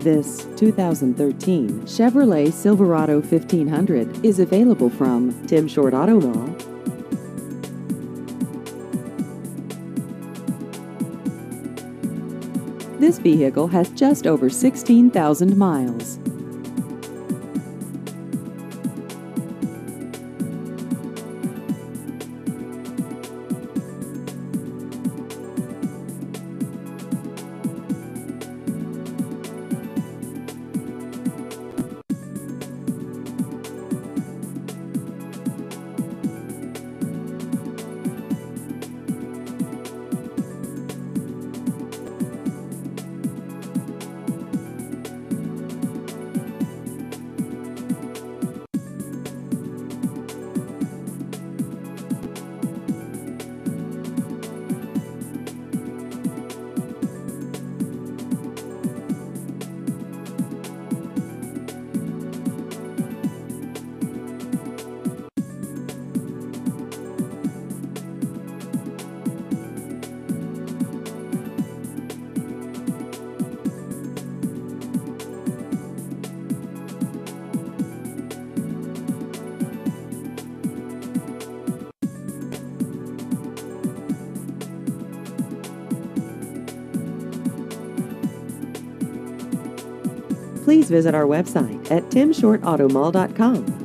This 2013 Chevrolet Silverado 1500 is available from Tim Short Auto Mall. This vehicle has just over 16,000 miles. Please visit our website at timshortautomall.com.